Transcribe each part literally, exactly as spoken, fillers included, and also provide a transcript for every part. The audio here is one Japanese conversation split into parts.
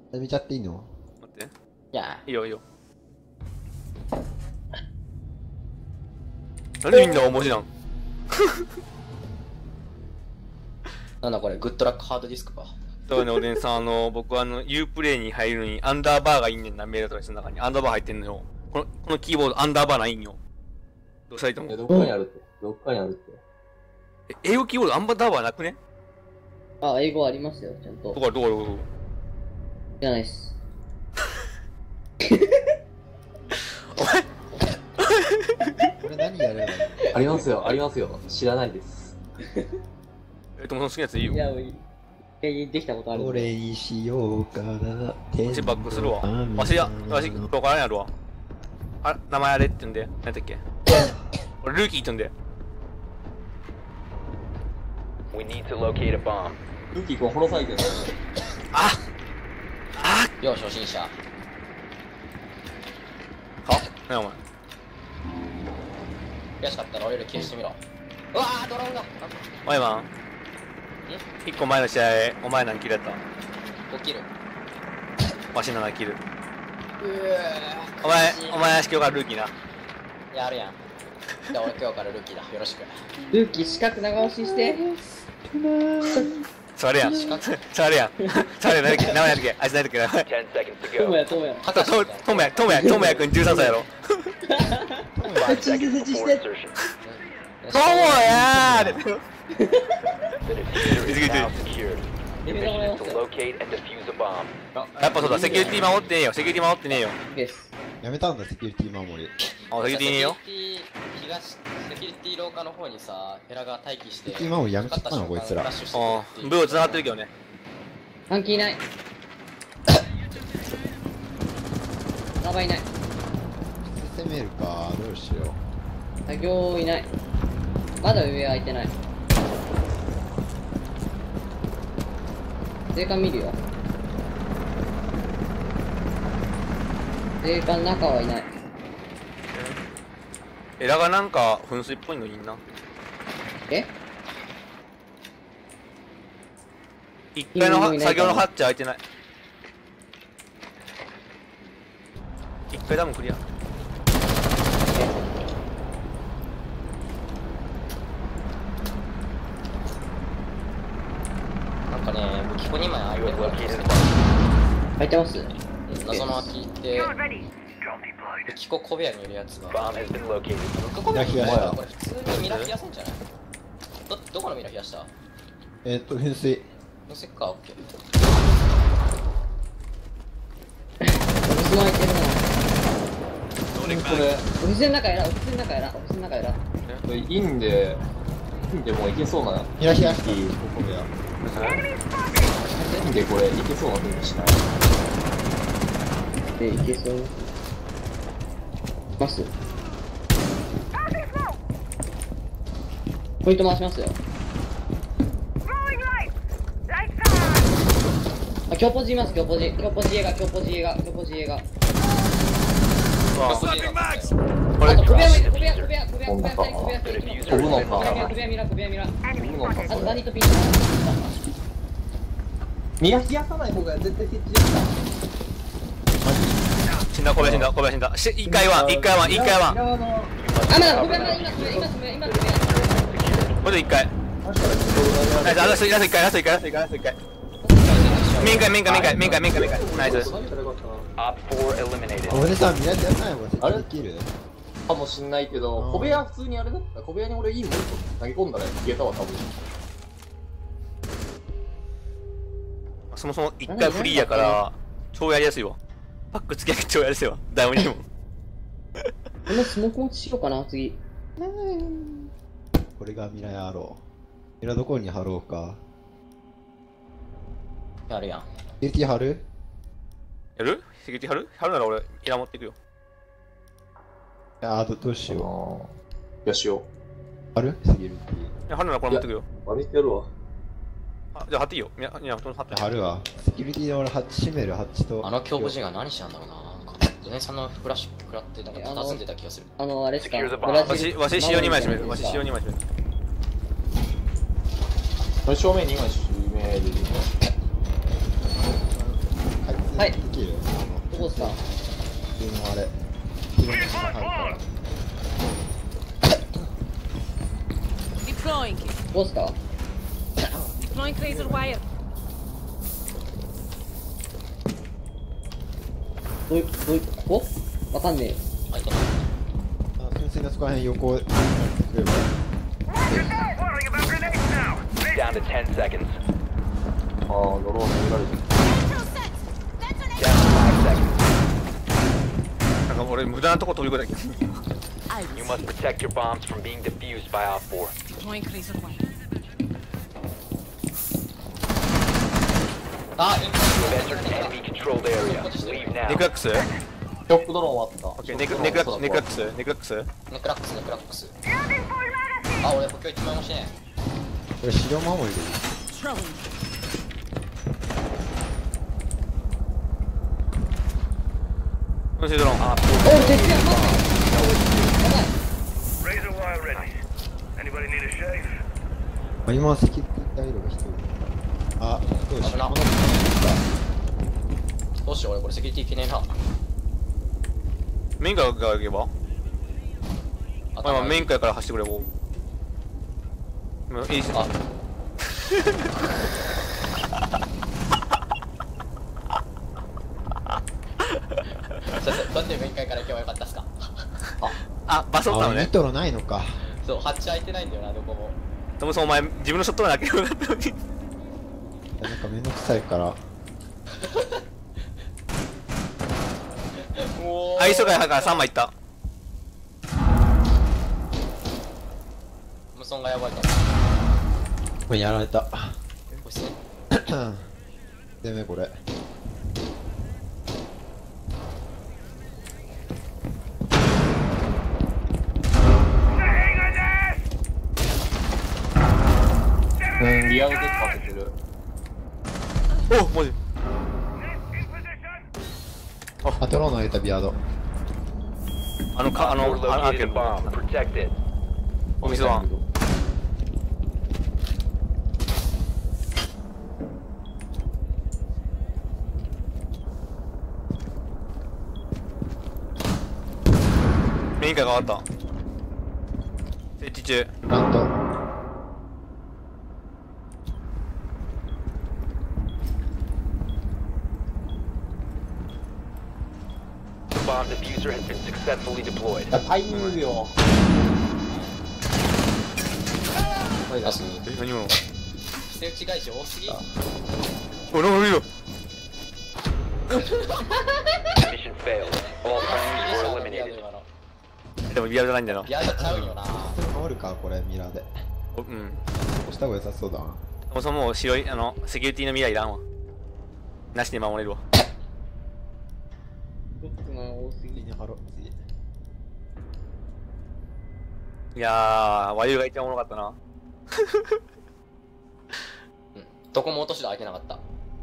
見ちゃっていいの？ 待って。 いやいいよいいよ。なんでみんな大文字なん？ なんだこれ、グッドラックハードディスクか。 そうね、おでんさん、あの、僕はあの、ユープレイに入るのにアンダーバーがいいねんな、メールアドレスの中に。アンダーバー入ってんのよ。この、このキーボードアンダーバーないんよ。どうしたらいいと思え、 う？ どっかにあるって。どっかにあるって。 え、英語キーボードアンダーバーなくね？ あ、英語ありますよ、ちゃんと。 どこどこどこどこ？ じゃないっす。 お前これ何やればいい？ ありますよ、ありますよ。知らないです。 えっと、もう好きなやついいよ。 いや、もういい。え、できたことある。 これにしようかな。 わしバックするわ。わしや、わし、どこからやるわ。あ、名前あれって言うんで。何だっけ？俺、ルーキーって言うんで。 We need to locate a bomb. ルーキー君、ホロサイトやな。 ああ要初心者。 は何やお前。 悔しかったら俺より消してみろ。うわー、ドローンが。 お前マン。一個前の試合、お前何キルやった？ 起きる。 わしななキル。 うお前、お前、今日からルーキーな。 やるやん。じゃあ俺今日からルーキーだ。よろしく。 ルーキー資格長押しして。 それやん。それやん。それやん。何だっけ？名前なんだっけ？あいつ何だっけ？名前。 Ten seconds to トモ go. ヤ、トモヤ。 あと、と、ともや、ともや、ともやくんじゅうさんさいやろ。 Five seconds before insertion. ともやーで。 The diffuser is now secured. Your 夢の mission も is ら to いますよ。 locate and defuse a bomb. やっぱそうだ、セキュリティ守ってねえよ。セキュリティ守ってねえよ。 です。 やめたんだ、セキュリティ守り。 あ、セキュリティねえよ。 セキュリティ東、セキュリティ廊下の方にさ、ヘラが待機して。 セキュリティ守りやめちゃったのこいつら。 ダッシュしてあくるっていうブー繋がってるけどね。 ファンキーいない。サバいない。 攻めるか、どうしよ作業いない。まだ上空いてない。税関見るよ。税関中はいない。 エラがなんか噴水っぽいのいいな。 え一階のは作業のハッチ開いてない。一階ダムクリア。 なんかね、武器庫にまいあ You る have けど、 located a bomb. 空いてます。 謎の空きって、武器庫小部屋にいるやつが。 Bomb has been located. 武器庫小部屋にいるやつがこれ普通にミラ冷やすんじゃない？ど、どこのミラ冷やした？ う。えーっと、噴水。 のせっか、オッケー。 オフィスも空いてるな。 これ、 オフィスの中やら、オフィスの中やら、オフィスの中やら。 これ、インで、インでもういけそうな。 ひらひらひここや。 インでこれ、いけそうな風にしない。 で、いけそう。ます。ポイント回しますよ。あ、強ポジいます、強ポジ。強ポジ映画、強ポジ映画、強ポジ映画。 わああ、 これこれあと、小部屋もいる、小部屋、小部屋、小部屋、小部屋、小部屋、小部屋、 飛ぶのか。 小部屋、ミラ、小部屋、ミラ。あ飛ぶのか、 と、 これ。 バニットピンチ。 ミラ冷やさない方が絶対設置できた。 死んだ、小部屋死んだ、小部屋死んだ。し、一階は、一階は、一階は。 あ、まだ、小部屋、まだ、今、小部屋、今、小部屋、今、小部屋。 これで一階。ナイス、ラスト、ラスト一階、ラスト一階、ラスト一階、ラスト一階。面会、面会、面会、面会、面会、面会。ナイス。 Op four eliminated. 俺さ、見られてない方が設置できる？ かもしんないけど、小部屋普通にあれだったら、小部屋に俺いいもん投げ込んだら消えたわ、多分。 そもそも一回フリーやから超やりやすいわ。パック付き合い超やりやすいわ。ダウンにも。 このスモーク持ちしようかな、次。 これがミラやろう。ミラどこに貼ろうか。 やるやん。 セキュリティ貼る？ やる？セキュリティ貼る？貼るなら俺イラ持っていくよ。 あー、どどうしよよしよう。貼る？セキュリテいや貼るならこれ持ってくよ。 う。割りやるわ。 あ、じゃあ貼っていいよ。いや、いや、貼ってィ。貼るわ。セキュリティで俺ハッチ閉める、ハッチと。 あの強ポジが何してたんだろうな。ジェネさんのフラッシュ食らってなんか佇んでた気がする。 あの、あれっすか、 Secure the ブ bomb. ラジルわし、わし塩にまい閉める。わし塩にまい閉める。 これ正面にまい閉める。 あいつ、 はい。 できるあのどこですか？ 普通のあれいろんな人が入るから Deploying. どこですか？ Deploying laser wire. どういう、どういう、ここわかんねえよ。 開いてあ純粋なそこら辺横をくれば Down to ten seconds. ああ、ドローン投げられてる。 Down to five seconds. なんか俺無駄なとこ飛び越えたけど。 You must protect your bombs from being defused by Op four. Deploying laser wire. あ、イン You've entered an enemy controlled area. Leave ネ now. クラックス？ ショックドローン終わった。 オッケー、ネクネクラックス、ネクラックス、ネクラックス。 ネクラックス、ネクラックス。あ、俺補強一枚もしねこれ資料守りでいい Throwing. このシードローン。 Op お four い、敵や、待って。やばい。 Razor wire ready. Anybody need a shave? あ今はセキュリティダイロが一人あどうしよう危なこのえ。どうしよう、俺これセキュリティいけねえな。 メインからが行けば？まあまあメインからから走ってくれもう。もういいし。 あそうそう、どうやって面会から今日はよかったっすか？ あ、バスおったのね。 あニトロないのかそう、ハッチ開いてないんだよな、どこも。 そもそもお前自分のショットがなきゃよかったのに。 なんかめんどくさいからもあ、急がやからさんまいいった。 無損がやばいから。 これやられたこれして。 でめこれうん、リアルでかけてる。 お、マジ。 あトローの入れたビアードあのか、あ four の、あアー located ケ a ード。 bomb. Protect it. お店は。メインから変わった。設置中。 なんと The bomb diffuser has been successfully deployed. タイミングよ。これだし。 え、何者？ 捨て打ち返し多すぎ。 おらおらよ。 Mission failed. All friendlies were eliminated. でもリアルじゃないんだよな。 やっちゃうよな。 変わるかこれミラーでおうん。 押した方が良さそうだなそもそも白い、あの、セキュリティの未来いらんわ。なしで守れるわ。 ちょっとな、多すぎ。 次に貼ろう次いやー、ワイルが一番おもろかったな。 うん。どこも落とし戸開いてなかった。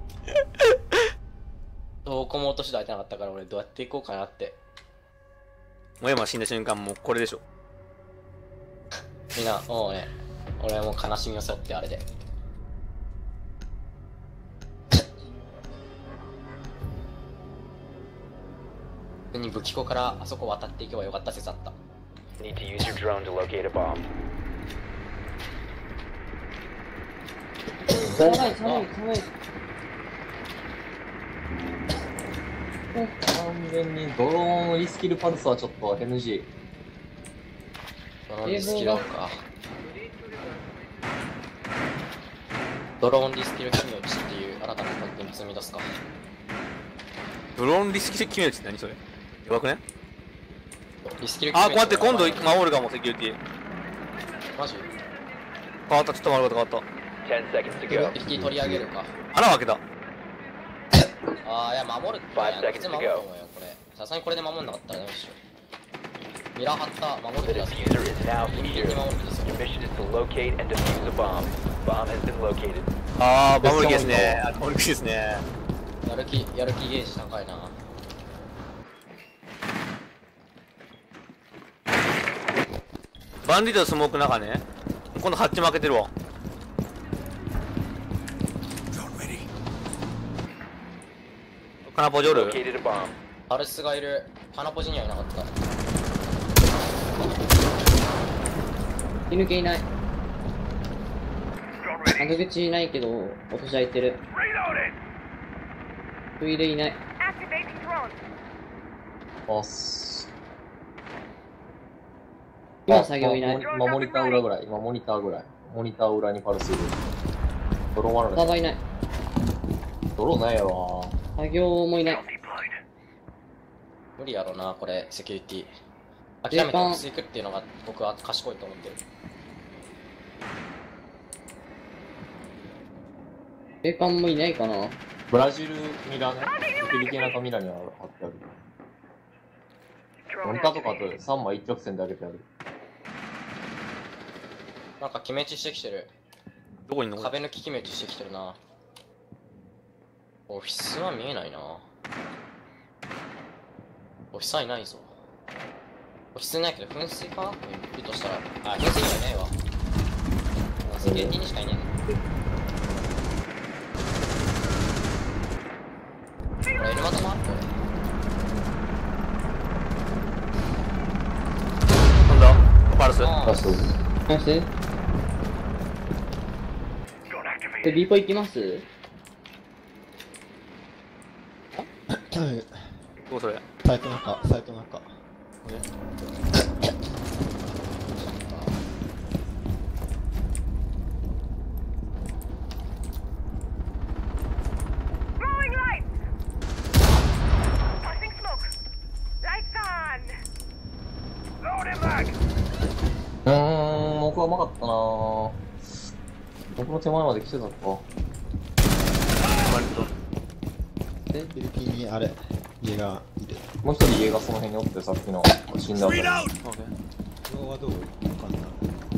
どこも落とし戸開いてなかったから俺どうやって行こうかなって。 もう山死んだ瞬間もうこれでしょ。 みんな、もうね、俺はもう悲しみを背負ってあれで。普通に武器庫からあそこ渡っていけばよかった説あった。 Need to use your drone to locate a bomb. 寒い、寒い、寒い。 完全にドローンリスキルパルスはちょっと エヌジー。 ドローンリスキルか。ドローンリスキル決め打ちっていう新たなコンテンツ生み出すか。 ドローンリスキル決めるって何それ？やばくね？ リスキルあー、こうやって決め打ち今度守るかも、セキュリティ。 マジ変わった、ちょっと守ること変わっ ten seconds to go. セキュリティ取り上げるか。 た。穴を開けた。 ああ、いや、守るって。 Five いや seconds 普通 to に go. 守ると思うよ、これ。さすがにこれで守んなかったらダメでしょ。ミラー張った、守る The 気がする。 diffuser is now ギリギリ secure. に守る気がする。 Your mission is to locate and defuse a bomb. Bomb has been located. あー、守る気ですね。あ守る気ですね。 やる気、やる気ゲージ高いな。 バンディートのスモークの中ね。今度ハッチも開けてるわ。オッカナポジョル Located a bomb. パルスがいる。パナポジにはいなかった。 手抜けいない。 Drone ready. 窓口いないけど、落とし開いてる。 Reloading. トイレいない。 Activating drone. あっす。 今作業いない。 あ今モニター裏ぐらい。今モニターぐらい。モニター裏にパルスいる。ドローンワンサーバーいない。 ドローンないやろ作業もいない。 Deployed. 無理やろな、これ、セキュリティ。諦めて落ち着くっていうのが僕は賢いと思ってる。 霊感もいないかな。 ブラジルミラーね。セキュリティ中ミラーには貼ってある。モ Drone ニターとかあ activated. とさんまい一直線で上げてある。 なんか決め打ちしてきてる。 どこにいんの？ 壁抜き決め打ちしてきてるな。オフィスは見えないな。オフィスはいないぞ。オフィスいないけど噴水かいるとしたら。あ、噴水にはいないわ。セキュリティにしかいないね。これエルマタもあるこれ。 なんだパルスあラスト。 ナイス。 Drone で、 activated. B ポ行きます？ どうそれサイト中、サイト中。 Throwing lights. Tossing smoke. Lights on. Loading mag. うーん、僕はうまかったなぁ。僕の手前まで来てたか。 で、フィリピンにあれ、家がいる。 もう一人家がその辺におってさっきの死んだ後に。 今日はどうわかんない。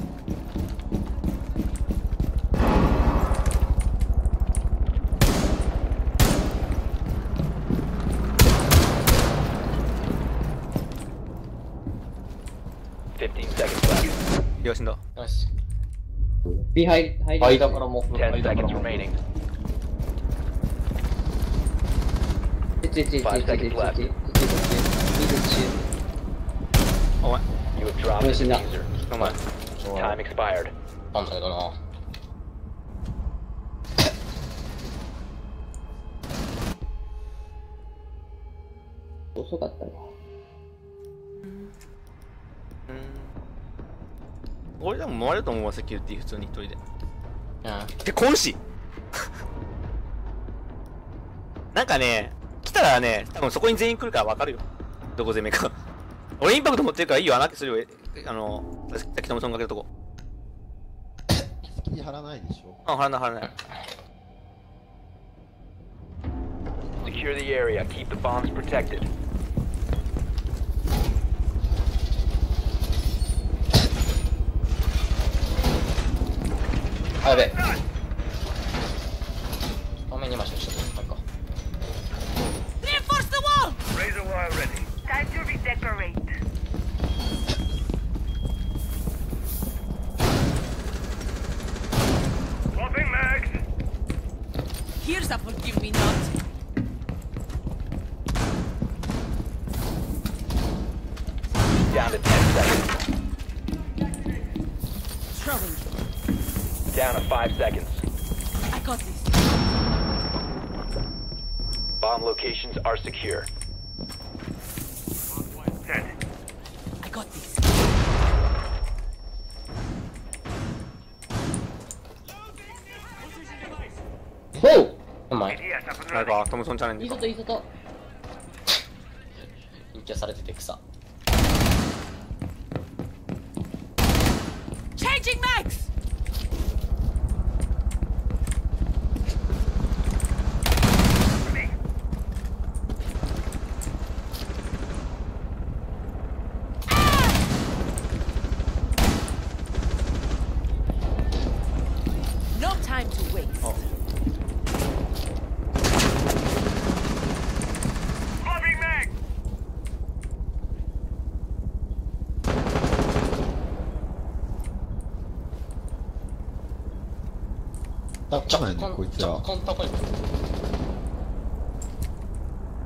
fifteen seconds left. いや死んだナイス。 B 入り、入り。 間からも、 ten 間から seconds も。 remaining. ちちちちちちちちちちちちちお前 You have dropped the Listen up. diffuser. お前 Time expired. なんだけどな。 遅かったね。 俺でも回れると思うわセキュリティ普通に一人でうん。 で今しなんかね来たらね多分そこに全員来るから分かるよどこ攻めか俺インパクト持ってるからいいよ穴開けするよあのさっきトムソンかけるとこ気張らないでしょ。 あ、払わない払わない Secure the area. Keep the bombs protected. あ、やべえ。画面に枚しかしちゃった。なんか。 Reinforce the wall! Razor wire ready. Time to redecorate. Swapping mags. Here's a forgive me not. Down to ten seconds. Throwing. Down to five seconds. I got this. Bomb locations are secure. Dead. I got this. おううまい。 Yes, up and なん running. かトムソンチャレンいいジか外いい外。 隠居されてて草。 Changing mags! No time to waste. Swapping mags. あ、来ないね、こいつら。 若干高い。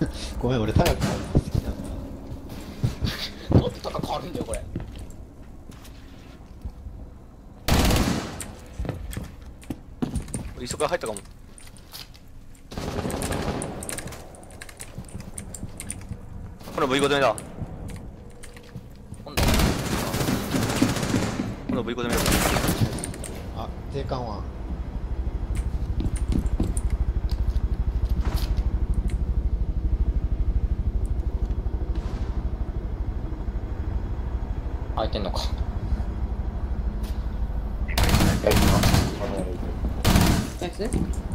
ごめん、俺高くなるの好きなんだ。 どっちとか変わるんだよこれ。 俺、磯から入ったかも。この V ごとめだ。 今度この V ごとめだ。 あ、定款は開いてんのか。 やります。あのナイス。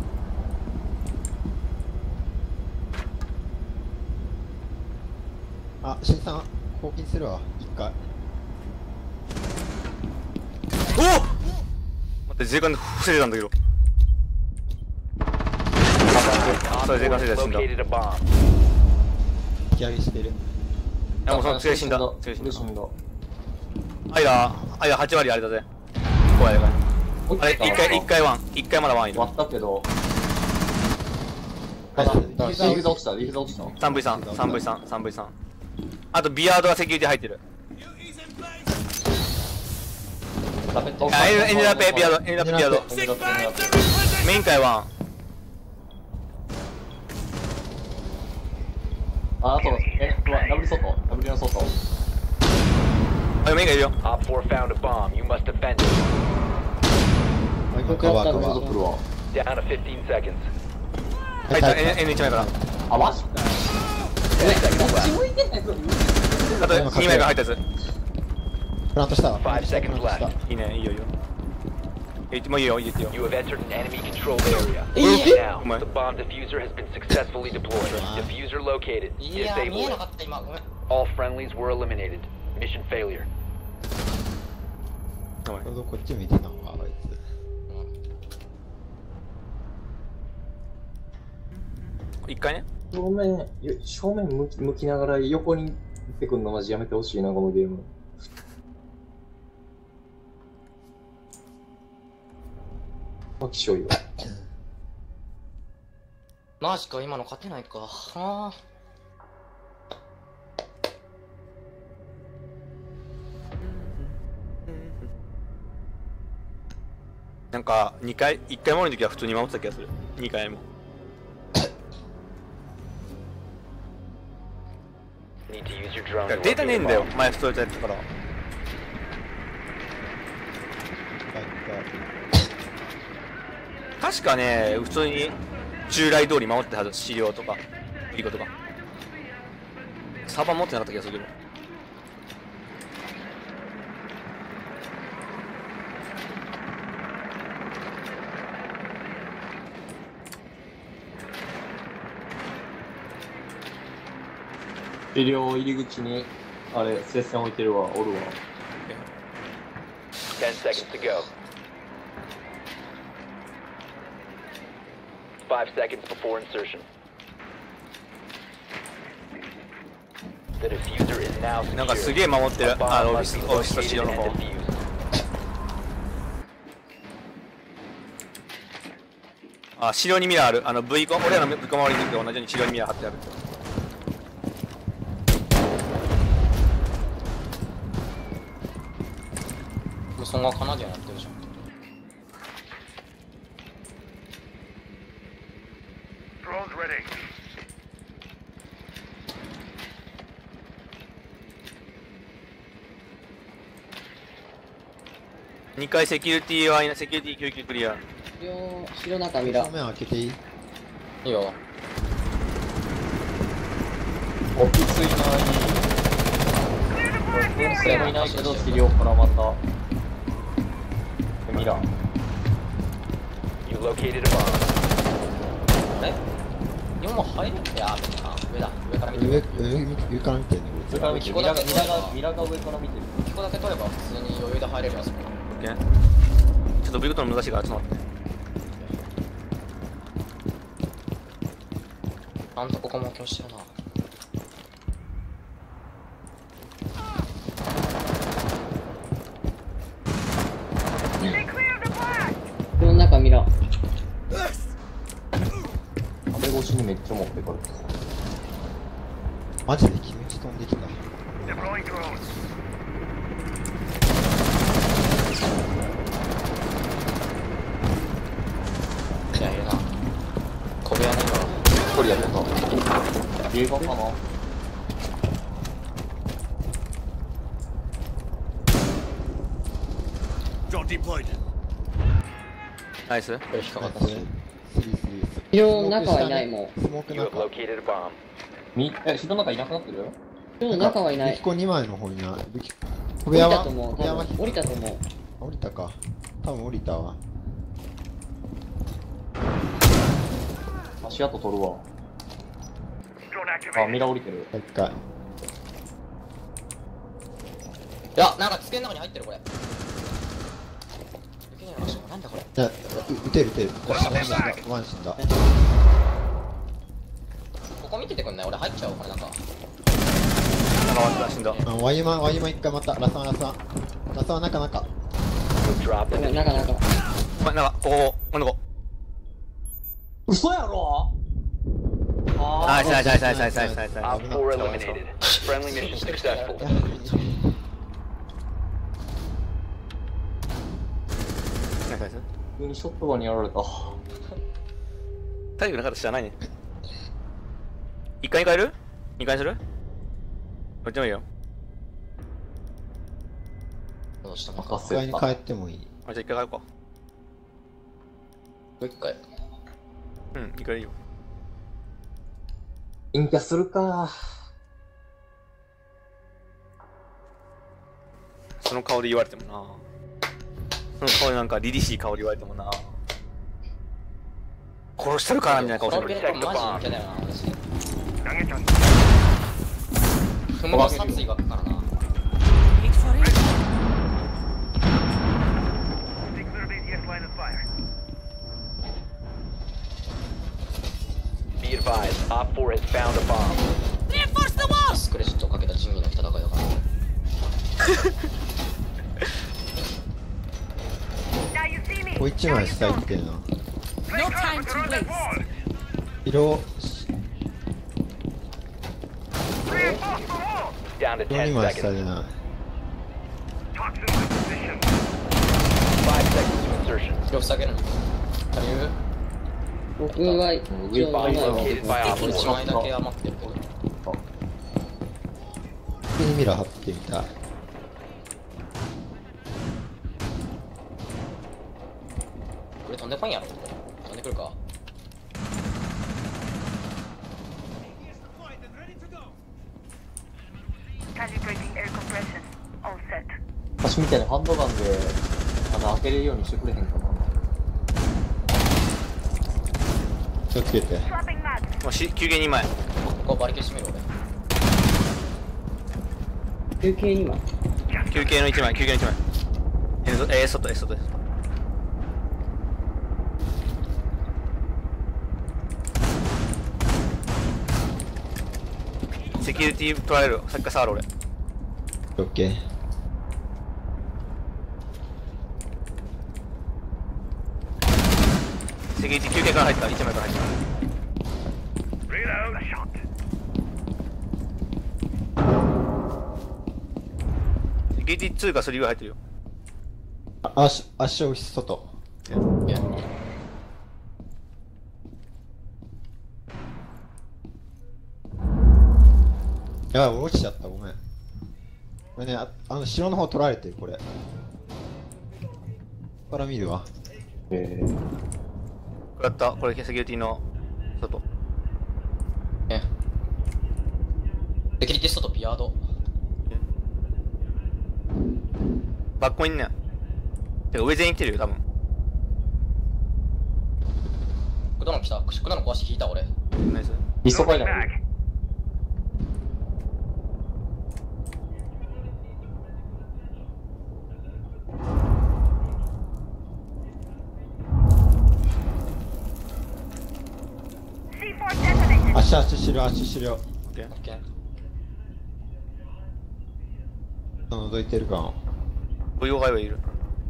あ、新さん、貢献するわ、一回。 おお待って、税関で防いでたんだけど。それ税関防いで死んだ。い Located a bomb. 引き上げしてる。 や、もうその強い死んだ。強い死んだ。 死んだ。 あいだ、あいだはち割あれだぜ。怖いやばい。あれ、一回、一回ワン。一回まだワンいる。 割ったけど、 はいただ、リーフザ落ちた、リーフザ落ちた。 さんブイさん、さんブイさん、さんブイさん。あと、ビアードはセキュリティ入ってる。 ラペット。 あ、エンエンラペ、ビアード、エンラペ、ビアード。 エンラペエンラペメイン界ワン。 あ、あと、え、うわ、ダブル外、ダブルの外。 あ、メインがいるよ。 Op four found a bomb. You must defend it. あ、今カバーカバちょっとー。 来るわ。 Down to fifteen seconds. 入った、N いち枚から。 あ、マジか。 あと、に枚から入ったやつ。 プラントしたわ。 Five seconds プラントした left. いいね、いいよいいよ。え、もういいよ、いいよ。 You have entered an enemy controlled area. Yeah. Now, the bomb diffuser has been successfully deployed. Diffuser located. いやー見えな Disable か it. った今ごめん。 All friendlies were eliminated. Mission failure. ちょうどこっち見てたのか、あいつ。 一回ね。 正面、よ正面向き向きながら横に行ってくんのマジやめてほしいな、このゲーム。まあ、きしょいわ。 マジか今の勝てないか。あなんか、二回、一回守るときは普通に守ってた気がする。二回も。 Need to use your drone いや to データ locate ねえ a んだよ bomb. 前ストレートやってたから。確かね、普通に従来通り守ってたはず。資料とかいいことか。サーバー持ってなかった気がするけど。 医療入り口に、あれ、接戦置いてるわ、おるわ。 Ten seconds to go. Five seconds before insertion. The diffuser is now なんかす secured. げえ守ってる。 A あ、 bomb オフィ must ス、 be オフィスと資 located 料の and 方。 defused. あ、資料にミラーある。あの V コン、俺らの V コン周りに同じように資料にミラー貼ってある。 無双がカナディアンやってるじゃん。 Drones ready. 二回セキュリティは、セキュリティ救急クリア。 白、白中見ろ正。面開けていい？ いいよ。 落ち着いない。噴射もいないけど、治療からまた。ミラー。 You located a bomb. あれよんも入るってやべえな。上だ。上から見て上、 る。 上、上から見てんね、 上から見てる。ミラが、ミラが、ミラが上から見てる。 ここだけ取れば普通に余裕で入れるやつ。 オッケー。ちょっと V コントの難しいからちょっと待って。 ちゃんとここも強してるな。 白中見ろ。 壁越しにめっちゃ持ってかれてマジで気持ち飛んできた。 Deploying drones. いやいるな。小部屋に今一人やってた。映画かな。 Drone deployed. ナイス。 これ引っかかったし。 スリースリース城の中はいないもスモーク You have 中。 located a bomb. み、え、城の中いなくなってる？ う。城の中はいない武器。庫にまいの方にな。武器小降り部屋はたと思う。 小部屋は多分降りたと思う。 降りたか。多分降りたわ。 足跡取るわ。 Drone あ、ミ activated. ラ降りてる。 一回。 いや、なんか机の中に入ってるこれ。できねえな、なんだこれ。 じゃあ、う撃てる撃てる。ワン死んだ。ワン死んだ。 ここ見ててくんない？俺入っちゃうこれなんか。 なんか死んだ。 あ、ワイマン、ワイマン一回また。ラサンラサン。ラサン中中。 You've dropped ご in め the ん、中中。 ま、なんか、ここ、この子。 嘘やろ？ ナイスナイスナイスナイスナイスナイスナイスナイ Op four eliminated. Friendly mission successful. ス。ナイスナイス。 普通にショットガンにやられた。 体力なかった知らないね。一回に変える？二回にする？どっちでもいいよ。 どうしたのか。 任せた。 一回に帰ってもいい。 あ、じゃあ一回変えようか。 もう一回。 うん、一回いいよ。 陰キャするか。 その顔で言われてもな。その顔でなんか凛々しい顔で言われてもな。殺してるかなみたいな顔してる。 このベルトマジ陰キャだよな、私。 投げちゃった。 踏むと殺意がくからな。 Wait for it. Six thirty-eight line of fire. Be advised, Op four has found a bomb. Reinforce the walls! スクレジットをかけた地味な戦いだから。 Now you see me. こう一枚下行ってるな。 No time to waste. 色、 Reinforce the wall. Down to 色 ten 二枚下 seconds. でない。 Toxins in position. Five seconds to insertion. 広塞げるの。足りる？ 僕は一応 Bomb ないわ。 located by Op 俺いち four. まいだけ余ってる。 上にミラー貼ってみたい。 これ飛んでこんやろ。飛んでくるか。 Calibrating air compression. All set. 私みたいにハンドガンで穴開けれるようにしてくれへんかな。 気をつけて。 Swapping mags. もうし休憩にまい。 ここバリケー閉める俺。 休憩には。 休憩のいちまい、休憩のいちまい。えー、えー、外、えー、外です。セキュリティ取られる。さっきから触る俺。 オッケー。 セキュリティ休憩から入った。いちまいから入った。 Reload. A shot. セキュリティツーかスリーが入ってるよ。 あ足、足を外。 いや。 やばい、落ちちゃった、ごめん。これね、ああの城の方取られてる、これ。ここから見るわ。 えこれやった。これセキュリティの外。 え。セキュリティ外ビアード。 バッコインね。てか上全員来てるよ、多分。 クドの来た。クドの壊し引いた俺。 ナイス。 ー、リストファイナル。 Mag. C four detonated. 足、足、城、足、城。 オッケー。 オッケー。 覗いてるかも。 お用外はいる。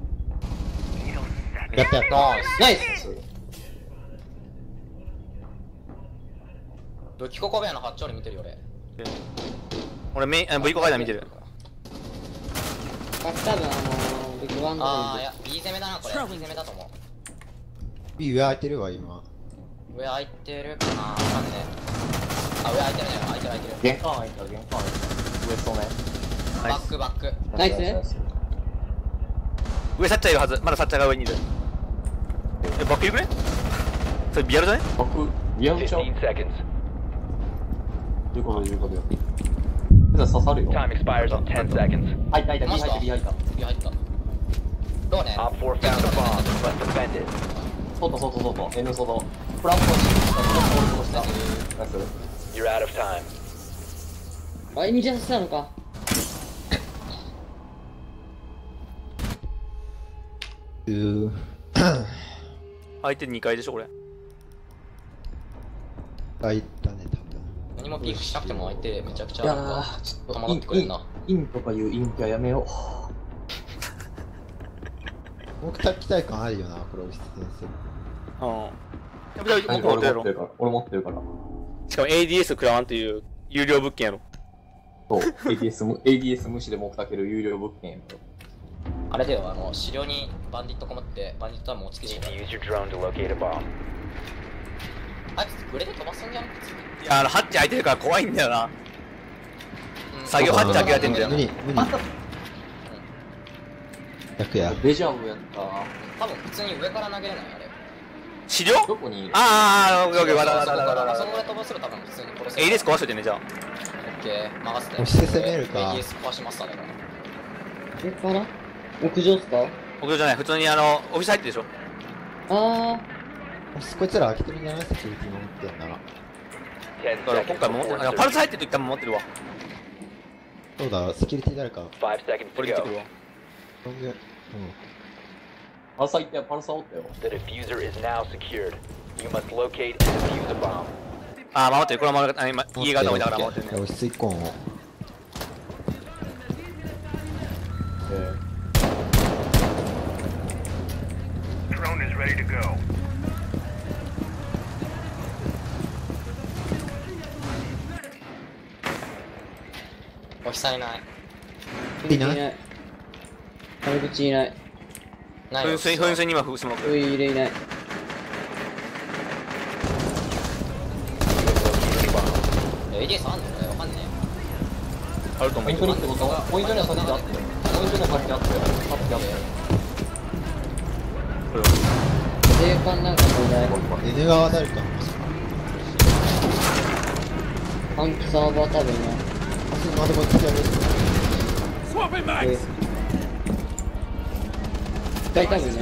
やったやった。 ナイス。ナイス。武器庫小部屋の八丁に見てるよ俺。 俺メイン、あ V コ階段見てる。 バック多分あのー、ビッグワンあー、いのや、B 攻めだな、これ。B 攻めだと思う。 B 上空いてるわ今。 上空いてるかな、わかんねえ。あ、上空いてるね、空いてる空いてる。 玄関開いた玄関開いた。上そうね。 バックバック。 ナイス上サッチャーいるはず。まだサッチャーが上にいる。え、バックいるくね？それビアルじゃね？ バック、リアルちゃう。 fifteen seconds. いうことでいうことよ。じゃあ刺さるよ。 Time expires in ten seconds. 入った入った、B マジか入った、B 入った。 B 入った。ローね。 Op four found a bomb. Must defend it. 外外外、N 外。プランプのシーンが殺した。ナイス。 You're out of time. あ、イニジャスしたのか。 うー。 相手にかいでしょ、これ。 開いたね、多分。 何もピークしなくても相手めちゃくちゃいやなんかー、ちょっ戸と、 惑ってくれるな。 インとかいう陰キャやめよ僕、期待感あるよな、プロフィス先うん。やっぱりう。 僕持ってるやろ俺持って。るから。俺持ってるから。 しかも エーディーエス 食らわんという有料物件やろ。 そう、エーディーエス 無、エーディーエス 無視でもくたける有料物件やけど。 あれだよ、あの、資料にバンディットこもって、バンディットはもうつけ You て need to use your drone to locate a bomb. あいつグレで飛ばすんじゃん、普通に。 いや、あの、ハッチ開いてるから怖いんだよな。 うん作業ハッチ開けられてんだよ生。無理、無理。逆や。 デジャブやった。 多分普通に上から投げれない、あれ。 資料どこにいる？ あーあー、オッケーオッケー、わかったわかそこから、 ったわかっそのぐらい飛ばする多分普通に殺せた。エーディーエス 壊しといてね、じゃあ。 オッケー、任せて。 押して攻めるかエーディーエス 壊します、あれが。 え、から屋上っすか？ 屋上じゃない、普通にあの、オフィス入ってるでしょ。 あこいつら開けてるんじゃない？セキュリティ守ってんなら。 Ten だから今 seconds 回も持って before る。パルス insertion. 入ってると一回も持ってるわ。 どうだろう、セキュリティ誰か。 Five seconds こ to れ来てく go. るわ。 ロング。うん。 パルサ行ったよ、パルサおったよ。 The diffuser is now secured. You must locate and defuse a bomb. あー、守ってる。これは守る。あ、今、家が置いたから守ってるね。 落ち着いこんを。 え Drone is ready to go. お日さいない。 ー、 いないない。軽口いない。 ないよ噴水、噴水に今、スモーク。 ウイイレいない。 エーディーエス あんのこれわかんねあると思うけどポイントに。ってことはポイントにはさっきあったよ。ポイントにはさっきあったよ。さっきあったよ。 税関なんかもいない。 N 側誰か。 換気サーバー多分いない。 あそこまでこっちやる。 Swapping え mags! 大多分いない。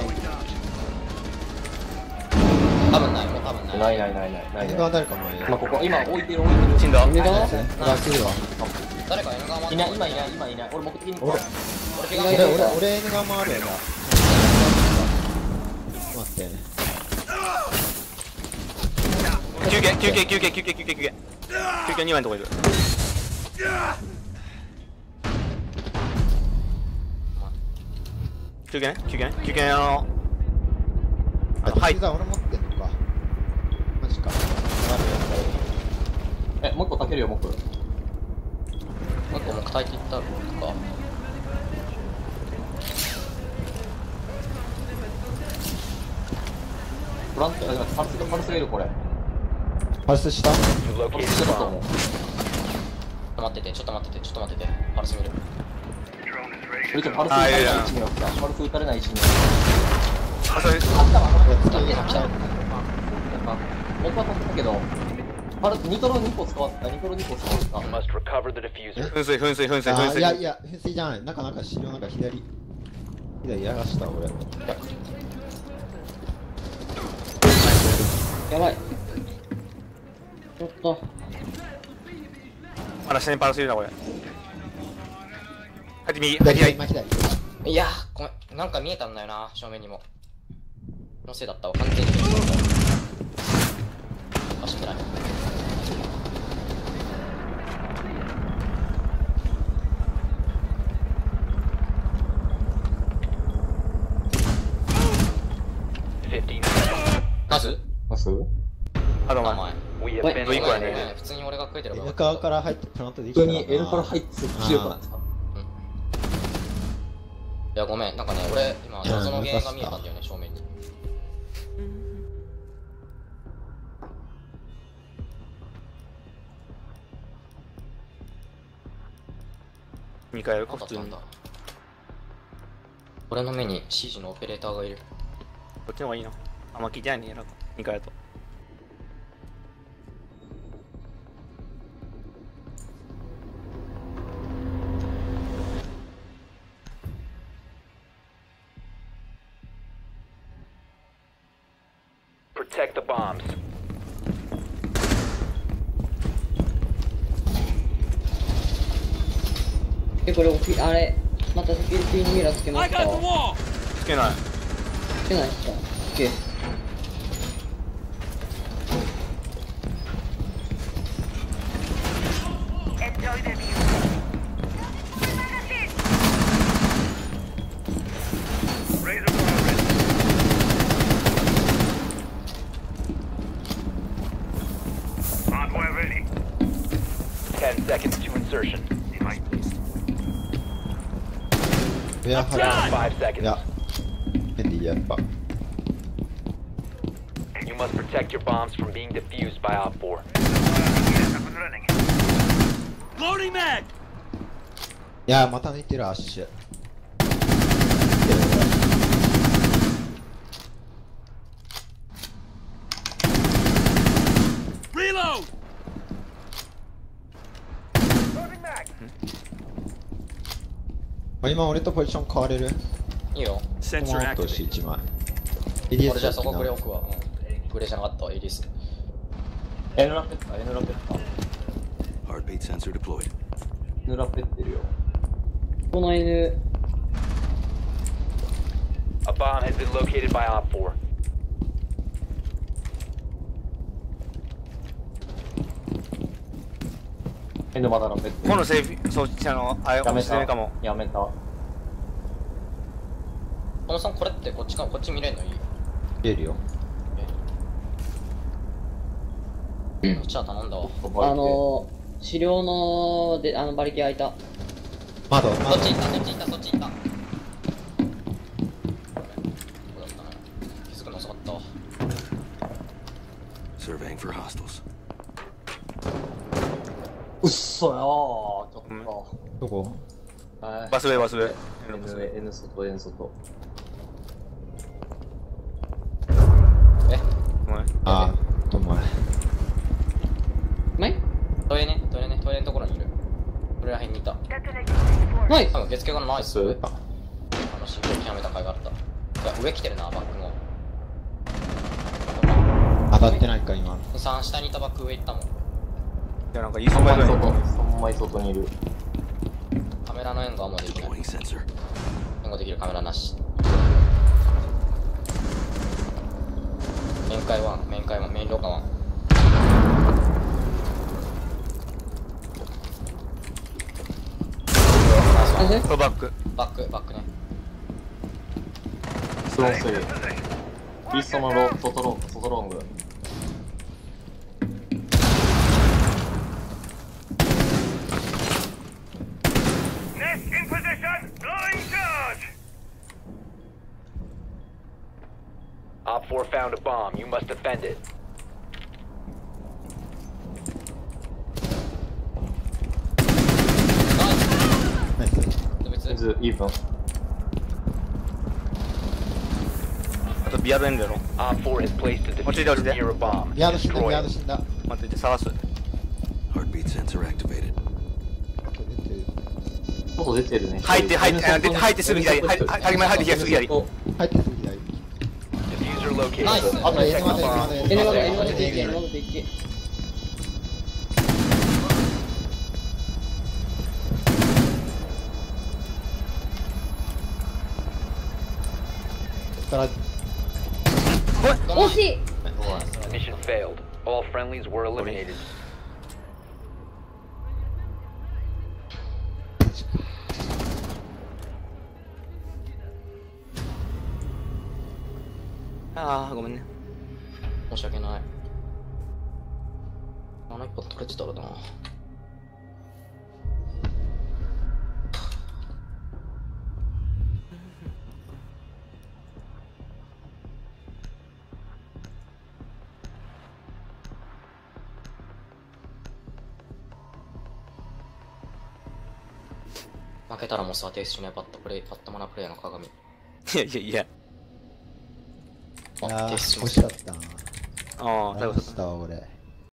多分ない、もう多分ない。 ないないないないない N ない。 側誰かもい今ここ、今置いてる置いてる。 死んだ。 海側？ プラスいるわ。 誰か N 側回っていない、今いない、今いない。俺目的に。 俺、 俺手俺、 紙俺、俺 N 側もあるよな。待って。 休憩、休憩、休憩、休憩、休憩、休憩。休憩にまいのとこいる。休憩ね、休憩ね、休憩ね、あの、あの、はい。 俺持ってんのか。マジか。 え、もう一個炊けるよ、もう一個。 もう一個木体って言ったらか。 フランス、あ、パルスが、パルスがいる、これ。 パルスした？ You パル located スし a たと思 bomb. う。 ちょっと待ってて、ちょっと待ってて、ちょっと待ってて。パルス見る。 Drone is ready それ to じゃ go. パルス撃たれない位置には来た。パルス撃たれない位置には。 あ、それ、 あったわ、これ。 いや来た。 僕は立ってたけど、パルス、ニトロにこ使わせた。ニトロにこ使わせた。 You must recover the diffuser. 噴水、噴水、噴水、噴あー、 水。 いやいや、噴水じゃない。中、中、資料中、左。左やらした、俺。 やばい。ちょっと。 まだ下にパルスいるな、これ。入って右、入って左、 左。 今左。 いやー、ごめん。なんか見えたんだよな、正面にも。のせいだったわ、完全に。走ってない。 Fifteen seconds. ナスナスあとお前前 We have はい been どういくわね eliminated. 普通に俺が食えてれば N 側から入ってプラントでいい普通に N から入って切れたんですか？ いやごめん、なんかね俺今謎のゲーが見えたんだよね、正面に。 にかいやるか普通に。 なんだったんだ。俺の目に シージー のオペレーターがいる。 こっちの方がいいな。あんま聞いてないね、にかいやと。 Protect the bombs. え、これおき、あれ、またセキュリティにミラーつけますか？ I got the wall! つけない。 つけないですか？つけ。 Enjoy the view. Razor wire ready. Hardwire ready. Ten seconds to insertion. Device. いや、は Down い。 five い seconds. や、変でいいや、やっぱ。 You must protect your bombs from being defused by Op four. Yes, up and running. Loading mag! いや、また抜いてる、アッシュ。 Reload! Loading mag. まあ今俺とポジション変われる？ いいよ。 コ Sensor マンドし activated. いちまい。 俺じゃあそこグレ置くわ。うん。グレじゃなかったわ、イリス。 N ラペッタ、N ラペッタ。 Heartbeat sensor deployed. N ラペってるよ。 この N、 A bomb has been located by Op four. N まだラペってる。 今度セーフ、そっちあの、あれ、おやめたすすめかも。。 やめた。 トモさんこれってこっちか、こっち見れるのいい？ 見えるよ。 こっちは頼んだわ。 あのー、資料の、で、あの、馬力開いた。 窓、窓そっち。行った、そっち行った、そっち行った。これ、ここだったな。気づくの遅かったわ。 Surveying for hostiles. うっそやー、ちょっと。 どこ？ はいバス上、バス上。 N、N 外、N 外。 え、 ごめん。 ああ、どんまい。 ないトイレね、トイレね、トイレのところにいる。これらへんにいた。 Detonating C four. ない多分月経がナイス。 スーあの、シーピーを極めた甲斐があった。いや、上来てるな、バックも。 当たってないか、今。 さん、下にいたバック上行ったもん。 いや、なんか、いいさん枚そばぐらい外、 に。 さん枚外にいる。 カメラの援護はもうできない。 Deploying sensor. 援護できるカメラなし。面会ワン、面会ワン、メインローカーワン。 あれこれバック。 バック、バックね。 スロースリー。イーストのロ外ロング、外ロング。 Nest in position. Blowing charge. Op four found a bomb. You must defend it. ナイス。別人数イーブン。 あと、ビアドエンドやろ。 Op four has placed a 落ちて落ち diffuser て near a bomb. ビアード死んだ、ビ Destroy アード it. 死んだ。 待ってて、探す。 Heartbeat sensor activated. 外出てるね。 入って入ってあ出て入ってすぐ左入入り前入って左すぐ左入ってすぐ左。 Diffuser located. ナイス。 あと N Protect ま the で、N ま bomb. で。 N まで、N まででいけ、N まででいけ。 から惜しい Mission failed. All friendlies were eliminated. ああ、ごめんね。 申し訳ない。 あの一本取れてたらな。負けたらもうさ、提出しないバットプレイ、バットマナプレイヤーの鏡。 いやいやいや。 いやー、 あ、提出しま欲す。 しかったな。 ああ、大悟さん。 したわ、俺。